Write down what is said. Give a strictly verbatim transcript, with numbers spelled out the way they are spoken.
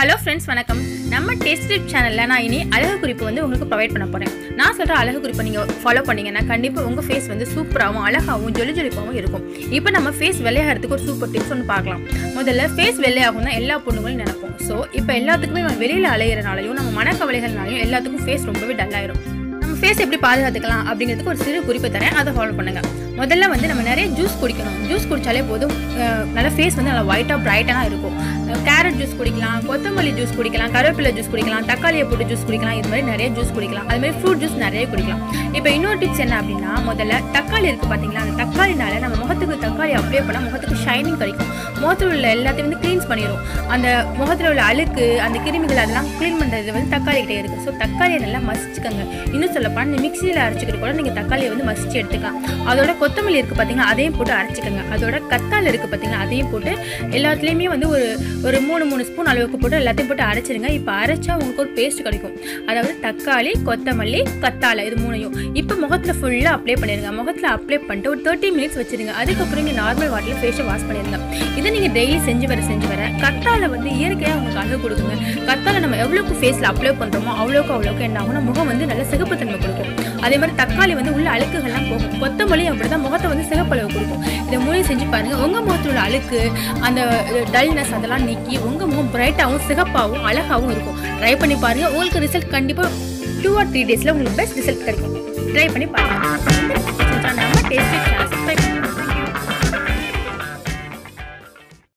Hello friends, வணக்கம். நம்ம taste tip சேனலில் நான் இனி அழகு குறிப்பு வந்து உங்களுக்கு ப்ரொவைட் பண்ண போகிறேன். நான் சொல்கிற அழகு குறிப்பை நீங்கள் ஃபாலோ பண்ணிங்கன்னா கண்டிப்பாக உங்கள் ஃபேஸ் வந்து சூப்பராகவும் அழகாகவும் ஜொலி ஜொலிப்பாகவும் இருக்கும். இப்போ நம்ம ஃபேஸ் வெள்ளையாகிறதுக்கு ஒரு சூப்பர் டிப்ஸ் ஒன்று பார்க்கலாம். முதல்ல ஃபேஸ் வெள்ளையாகும் தான் எல்லா பொண்ணுங்களும் நினைப்போம். ஸோ இப்போ எல்லாத்துக்குமே நம்ம வெளியில் அலையிறனாலையும் நம்ம மனக்கவலைகள்னாலையும் எல்லாத்துக்கும் ஃபேஸ் ரொம்பவே டல்லாயிரும். நம்ம ஃபேஸ் எப்படி பாதுகாத்துக்கலாம் அப்படிங்கிறதுக்கு ஒரு சிறு குறிப்பு தரேன், அதை ஃபாலோ பண்ணுங்கள். முதல்ல வந்து நம்ம நிறைய ஜூஸ் குடிக்கணும். ஜூஸ் குடித்தாலே போதும், நல்ல ஃபேஸ் வந்து நல்லா ஒயிட்டாக பிரைட்டாக இருக்கும். கேரட் ஜூஸ் குடிக்கலாம், கொத்தமல்லி ஜூஸ் குடிக்கலாம், கருவேப்பிலை ஜூஸ் குடிக்கலாம், தக்காளியை போட்டு ஜூஸ் குடிக்கலாம். இது மாதிரி நிறைய ஜூஸ் குடிக்கலாம். அது மாதிரி ஃப்ரூட் ஜூஸ் நிறைய குடிக்கலாம். இப்போ இன்னொரு டிப்ஸ் என்ன அப்படின்னா, முதல்ல தக்காளி இருக்குது பார்த்தீங்களா, அந்த தக்காளினால நம்ம முகத்துக்கு தக்காளி அப்ளை பண்ணால் முகத்துக்கு ஷைனிங் கிடைக்கும். முகத்தில் உள்ள எல்லாத்தையும் வந்து க்ளீன்ஸ் பண்ணிடும். அந்த முகத்தில் உள்ள அழுக்கு, அந்த கிருமிகள் அதெல்லாம் க்ளீன் பண்ணுறது வந்து தக்காளி கிட்டே இருக்குது. ஸோ தக்காளியை நல்லா மசிச்சுக்கோங்க. இன்னும் சொல்லப்போனால் இந்த மிக்சியில் அரைச்சிக்கிட்டு கூட நீங்கள் தக்காளியை வந்து மசிச்சு எடுத்துக்கலாம். அதோட கொத்தமல்லி இருக்குது பார்த்தீங்கன்னா, அதையும் போட்டு அரைச்சிக்கோங்க. அதோட கத்தாழை இருக்குது பார்த்தீங்கன்னா, அதையும் போட்டு எல்லாத்துலேயுமே வந்து ஒரு ஒரு மூணு மூணு ஸ்பூன் அளவுக்கு போட்டு எல்லாத்தையும் போட்டு அரைச்சிருங்க. இப்போ அரைச்சா உங்களுக்கு ஒரு பேஸ்ட் கிடைக்கும். அதாவது தக்காளி, கொத்தமல்லி, கத்தாழை இது மூணையும் இப்போ முகத்தில் ஃபுல்லாக அப்ளை பண்ணிடுங்க. முகத்தில் அப்ளை பண்ணிட்டு ஒரு தேர்ட்டி மினிட்ஸ் வச்சுருங்க. அதுக்கப்புறம் நீங்கள் நார்மல் வாட்டரில் ஃபேஸை வாஷ் பண்ணிடுங்க. இதை நீங்கள் டெய்லி செஞ்சு வர செஞ்சு வர கத்தாழை வந்து இயற்கையாக உங்களுக்கு அழகு கொடுக்குங்க. கத்தாழை நம்ம எவ்வளோக்கு ஃபேஸில் அப்ளை பண்ணுறோமோ அவ்வளோக்கு அவ்வளோக்கு என்ன ஆகும்னா முகம் வந்து நல்ல சிகப்புத்தன்மை கொடுக்கும். அதே மாதிரி தக்காளி வந்து உள்ள அழுக்குகள்லாம் போகும். கொத்தமல்லி அப்படி தான் முகத்தை வந்து சிகப்பளவு கொடுக்கும். இதை மூணு செஞ்சு பாருங்கள். உங்கள் முகத்தில் உள்ள அழுக்கு, அந்த டல்னஸ் அதெல்லாம் நீக்கி உங்கள் முகம் பிரைட்டாகவும் சிகப்பாகவும் அழகாகவும் இருக்கும். ட்ரை பண்ணி பாருங்கள். உங்களுக்கு ரிசல்ட் கண்டிப்பாக டூ ஆர் த்ரீ டேஸில் உங்களுக்கு பெஸ்ட் ரிசல்ட் கிடைக்கும். ட்ரை பண்ணி பாருங்கள். நம்ம டேஸ்டி